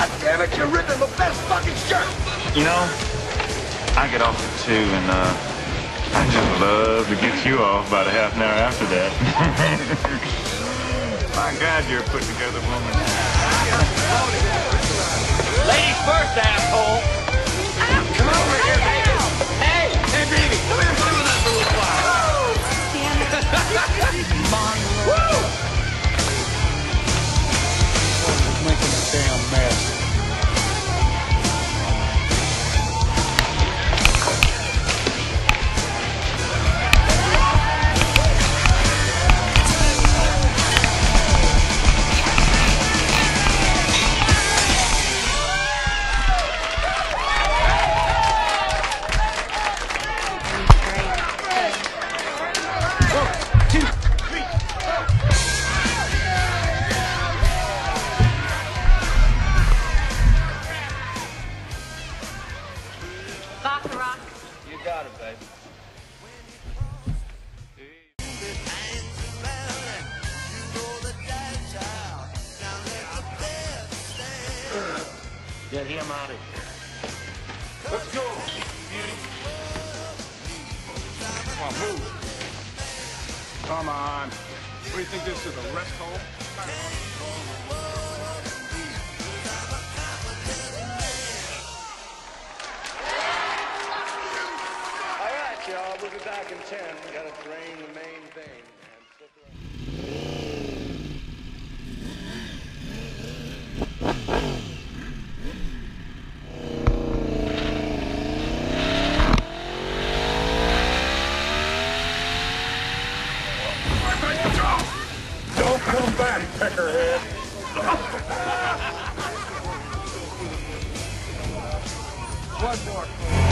God damn it, you're ripping the best fucking shirt! You know, I get off at 2 and I just love to get you off about a half an hour after that. My God, you're a put together woman. Ladies first, asshole! Come over here, baby! Hey! Hey, baby! Come here and play with us for a little while! Damn it. Woo! Making a damn mess. Baccarat. You got it, babe. Get him out of here. Let's go! Come on, move. Come on. What do you think this is, a rest home? All right, y'all. We'll be back in 10. We gotta drain the main thing. And stick around. Don't come back, peckerhead. One more.